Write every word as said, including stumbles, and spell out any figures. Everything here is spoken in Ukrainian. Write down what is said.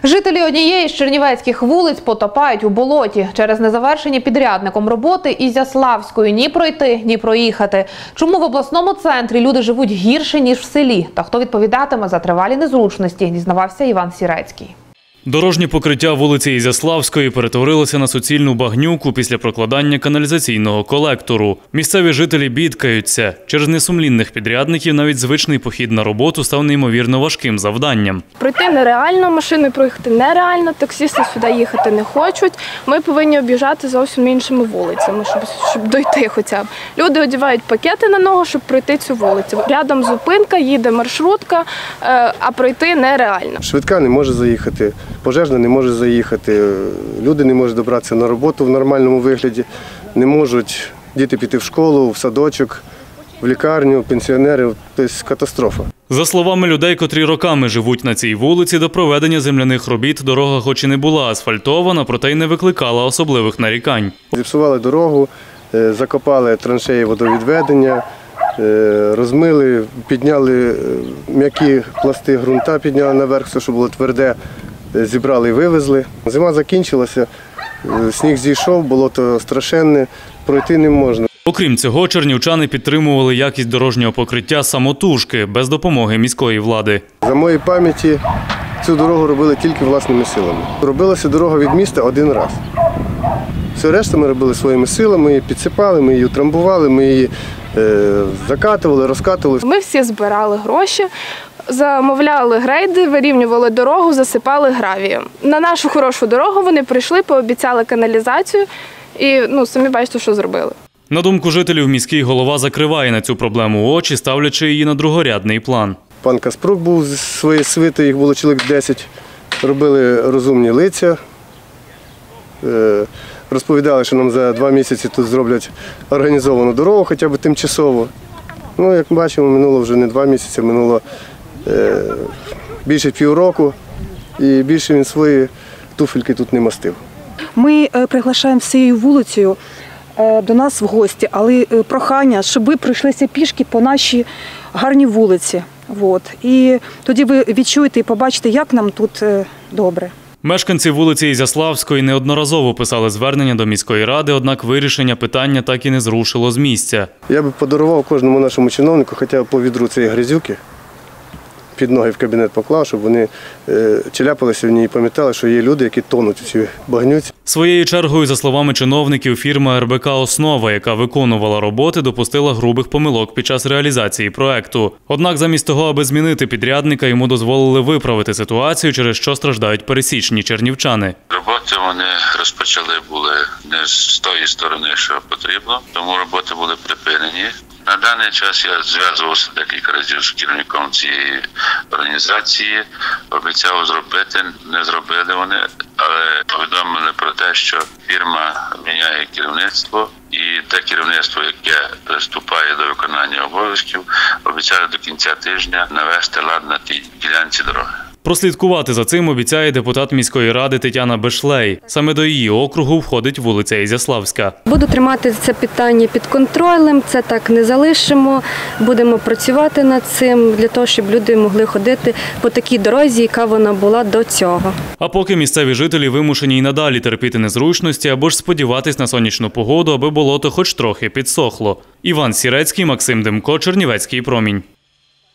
Жителі однієї з чернівецьких вулиць потопають у болоті. Через незавершені підрядником роботи Ізяславської ні пройти, ні проїхати. Чому в обласному центрі люди живуть гірше, ніж в селі? Та хто відповідатиме за тривалі незручності, дізнавався Іван Сірецький. Дорожнє покриття вулиці Ізяславської перетворилося на суцільну багнюку після прокладання каналізаційного колектору. Місцеві жителі бідкаються. Через несумлінних підрядників навіть звичний похід на роботу став неймовірно важким завданням. Пройти нереально, машиною проїхати нереально, таксісти сюди їхати не хочуть. Ми повинні об'їжджати зовсім іншими вулицями, щоб, щоб дойти хоча б. Люди одягають пакети на ногу, щоб пройти цю вулицю. Рядом зупинка, їде маршрутка, а пройти нереально. Швидка не може заїхати. Пожежна не може заїхати, люди не можуть добратися на роботу в нормальному вигляді, не можуть діти піти в школу, в садочок, в лікарню, пенсіонери. Тобто катастрофа. За словами людей, котрі роками живуть на цій вулиці, до проведення земляних робіт дорога хоч і не була асфальтована, проте й не викликала особливих нарікань. Зіпсували дорогу, закопали траншеї водовідведення, розмили, підняли м'які пласти ґрунта, підняли наверх, все, що було тверде. Зібрали і вивезли. Зима закінчилася, сніг зійшов, болото страшенне, пройти не можна. Окрім цього, чернівчани підтримували якість дорожнього покриття самотужки, без допомоги міської влади. За моєї пам'яті цю дорогу робили тільки власними силами. Робилася дорога від міста один раз. Все решта ми робили своїми силами, ми її підсипали, ми її утрамбували, ми її е, закатували, розкатували. Ми всі збирали гроші. Замовляли грейди, вирівнювали дорогу, засипали гравієм. На нашу хорошу дорогу вони прийшли, пообіцяли каналізацію і ну, самі бачите, що зробили. На думку жителів, міський голова закриває на цю проблему очі, ставлячи її на другорядний план. Пан Каспрук був зі своєї свити, їх було чоловік десять, робили розумні лиця, розповідали, що нам за два місяці тут зроблять організовану дорогу, хоча б тимчасово. Ну, як бачимо, минуло вже не два місяці, минуло більше півроку, і більше він свої туфельки тут не мастив. Ми приглашаємо всією вулицею до нас в гості, але прохання, щоб ви пройшлися пішки по нашій гарній вулиці. От. І тоді ви відчуєте і побачите, як нам тут добре. Мешканці вулиці Ізяславської неодноразово писали звернення до міської ради, однак вирішення питання так і не зрушило з місця. Я би подарував кожному нашому чиновнику хоча б по відру цієї грязюки, під ноги в кабінет поклав, щоб вони челяпалися в ній і пам'ятали, що є люди, які тонуть у цій багнюці. Своєю чергою, за словами чиновників, фірма ер бе ка «Основа», яка виконувала роботи, допустила грубих помилок під час реалізації проекту. Однак замість того, аби змінити підрядника, йому дозволили виправити ситуацію, через що страждають пересічні чернівчани. Роботи вони розпочали були не з тої сторони, що потрібно, тому роботи були припинені. На даний час я зв'язувався декілька разів з керівником цієї організації, обіцяв зробити, не зробили вони, але повідомили про те, що фірма міняє керівництво і те керівництво, яке приступає до виконання обов'язків, обіцяє до кінця тижня навести лад на тій ділянці дороги. Прослідкувати за цим обіцяє депутат міської ради Тетяна Бешлей. Саме до її округу входить вулиця Ізяславська. Буду тримати це питання під контролем, це так не залишимо. Будемо працювати над цим, для того, щоб люди могли ходити по такій дорозі, яка вона була до цього. А поки місцеві жителі вимушені й надалі терпіти незручності або ж сподіватись на сонячну погоду, аби болото хоч трохи підсохло. Іван Сірецький, Максим Демко, Чернівецький промінь.